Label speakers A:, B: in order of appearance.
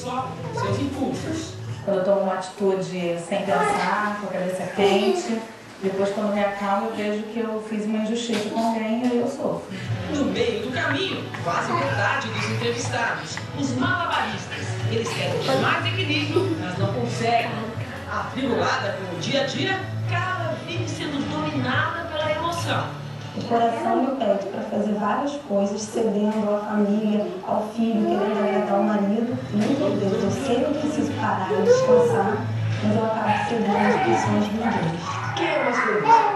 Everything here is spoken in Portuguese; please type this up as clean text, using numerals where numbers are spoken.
A: só seus impulsos.
B: Quando eu tomo uma atitude sem pensar, com a cabeça quente, depois quando me acalmo eu vejo que eu fiz uma injustiça com alguém e aí eu sofro.
A: No meio do caminho, quase metade dos entrevistados, os malabaristas. Eles querem ter mais equilíbrio, mas não conseguem. Atribulada pelo dia a dia, Carla vive sendo dominada pela emoção.
C: O coração me pede para fazer várias coisas, cedendo à família, ao filho, querendo agradar o marido. Meu Deus, eu sei que eu preciso parar, descansar, mas eu acabo cedendo às pressões de Deus.
A: Quem é mais feliz?